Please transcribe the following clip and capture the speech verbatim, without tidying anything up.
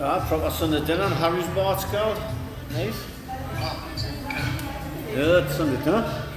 Ah, proper Sunday dinner and Harry's Bart's called. Nice. Yeah, that's Sunday dinner.